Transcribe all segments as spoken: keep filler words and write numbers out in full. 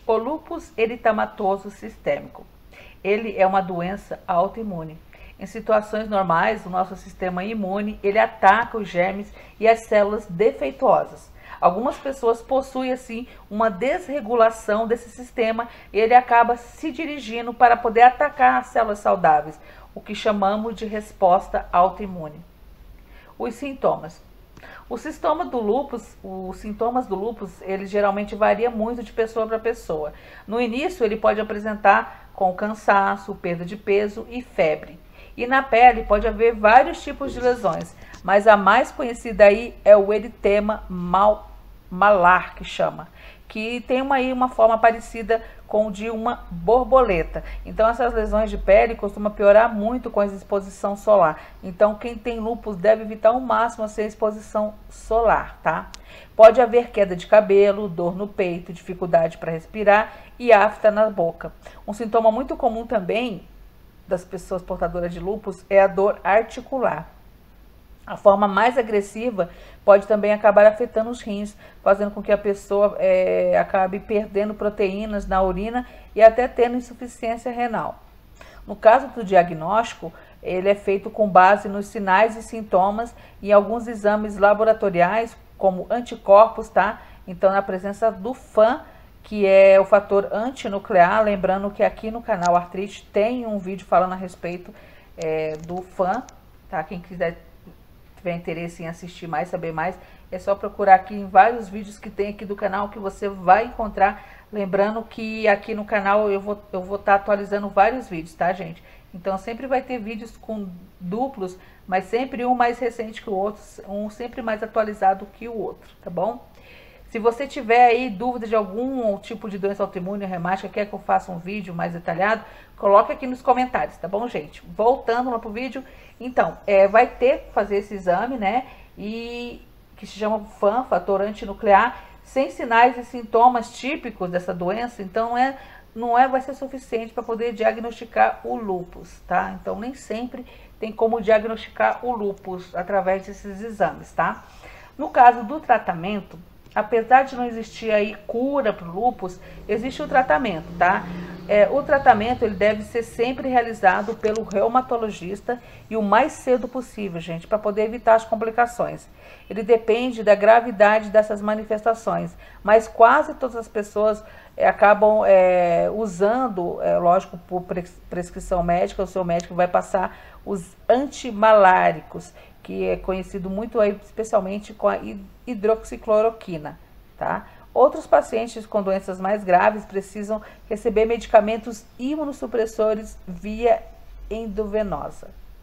O lúpus eritematoso sistêmico. Ele é uma doença autoimune. Em situações normais, o nosso sistema imune, ele ataca os germes e as células defeituosas. Algumas pessoas possuem, assim, uma desregulação desse sistema e ele acaba se dirigindo para poder atacar as células saudáveis, o que chamamos de resposta autoimune. Os sintomas. O sintoma do lúpus, os sintomas do lúpus, ele geralmente varia muito de pessoa para pessoa. No início, ele pode apresentar com cansaço, perda de peso e febre. E na pele pode haver vários tipos de lesões, mas a mais conhecida aí é o eritema mal, malar, que chama, que tem uma, aí uma forma parecida com o de uma borboleta. Então essas lesões de pele costumam piorar muito com a exposição solar. Então quem tem lúpus deve evitar ao máximo a exposição solar, tá? Pode haver queda de cabelo, dor no peito, dificuldade para respirar e afta na boca. Um sintoma muito comum também das pessoas portadoras de lúpus é a dor articular. A forma mais agressiva pode também acabar afetando os rins, fazendo com que a pessoa é, acabe perdendo proteínas na urina e até tendo insuficiência renal. No caso do diagnóstico, ele é feito com base nos sinais e sintomas e alguns exames laboratoriais, como anticorpos, tá? Então, na presença do F A M, que é o fator antinuclear, lembrando que aqui no canal Artrite tem um vídeo falando a respeito é, do F A M, tá? Quem quiser tiver interesse em assistir mais, saber mais, é só procurar aqui em vários vídeos que tem aqui do canal que você vai encontrar. Lembrando que aqui no canal eu vou eu vou estar atualizando vários vídeos, tá, gente? Então sempre vai ter vídeos com duplos, mas sempre um mais recente que o outro, um sempre mais atualizado que o outro, tá bom? Se você tiver aí dúvida de algum tipo de doença autoimune ou reumática, quer que eu faça um vídeo mais detalhado, coloque aqui nos comentários, tá bom, gente? Voltando lá pro vídeo, então, é, vai ter que fazer esse exame, né? E que se chama F A M, fator antinuclear, sem sinais e sintomas típicos dessa doença, então é, não é, vai ser suficiente para poder diagnosticar o lúpus, tá? Então, nem sempre tem como diagnosticar o lúpus através desses exames, tá? No caso do tratamento, apesar de não existir aí cura para o lúpus, existe o tratamento, tá? É, o tratamento ele deve ser sempre realizado pelo reumatologista e o mais cedo possível, gente, para poder evitar as complicações. Ele depende da gravidade dessas manifestações, mas quase todas as pessoas é, acabam é, usando, é, lógico, por prescrição médica, o seu médico vai passar os antimaláricos, que é conhecido muito aí, especialmente com a hidroxicloroquina, tá? Outros pacientes com doenças mais graves precisam receber medicamentos imunossupressores via endovenosa.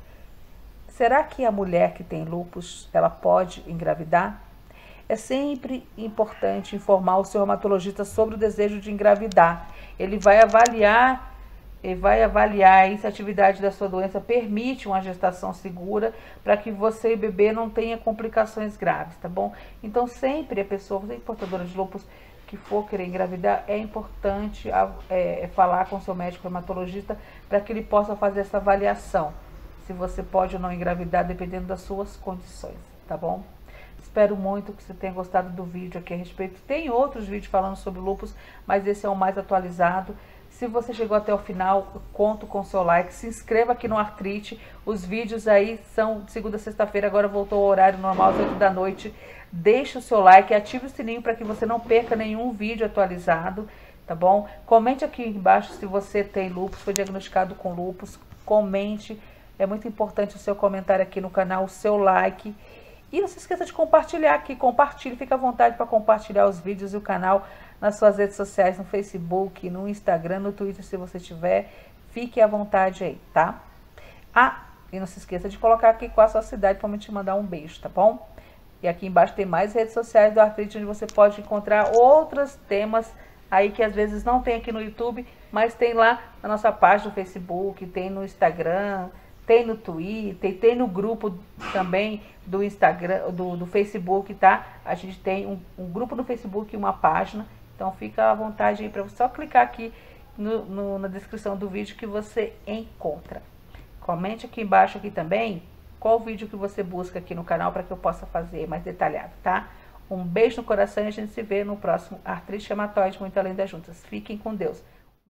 Será que a mulher que tem lúpus, ela pode engravidar? É sempre importante informar o seu reumatologista sobre o desejo de engravidar. Ele vai avaliar Ele vai avaliar aí se a atividade da sua doença permite uma gestação segura para que você e o bebê não tenha complicações graves, tá bom? Então, sempre a pessoa, você portadora de lúpus, que for querer engravidar, é importante é, falar com o seu médico reumatologista para que ele possa fazer essa avaliação, se você pode ou não engravidar, dependendo das suas condições, tá bom? Espero muito que você tenha gostado do vídeo aqui a respeito. Tem outros vídeos falando sobre lúpus, mas esse é o mais atualizado. Se você chegou até o final, eu conto com o seu like. Se inscreva aqui no Artrite. Os vídeos aí são de segunda a sexta-feira. Agora voltou ao horário normal, às oito da noite. Deixe o seu like, ative o sininho para que você não perca nenhum vídeo atualizado, tá bom? Comente aqui embaixo se você tem lúpus, foi diagnosticado com lúpus. Comente. É muito importante o seu comentário aqui no canal, o seu like. E não se esqueça de compartilhar aqui. Compartilhe, fica à vontade para compartilhar os vídeos e o canal nas suas redes sociais, no Facebook, no Instagram, no Twitter, se você tiver. Fique à vontade aí, tá? Ah, e não se esqueça de colocar aqui qual a sua cidade para me te mandar um beijo, tá bom? E aqui embaixo tem mais redes sociais do Artrite, onde você pode encontrar outros temas aí que às vezes não tem aqui no YouTube, mas tem lá na nossa página do Facebook, tem no Instagram, tem no Twitter, tem no grupo também do Instagram, do, do Facebook, tá? A gente tem um, um grupo no Facebook e uma página. Então fica à vontade aí para você só clicar aqui no, no, na descrição do vídeo que você encontra. Comente aqui embaixo aqui também qual vídeo que você busca aqui no canal para que eu possa fazer mais detalhado, tá? Um beijo no coração e a gente se vê no próximo Artrite Reumatoide Muito Além das Juntas. Fiquem com Deus.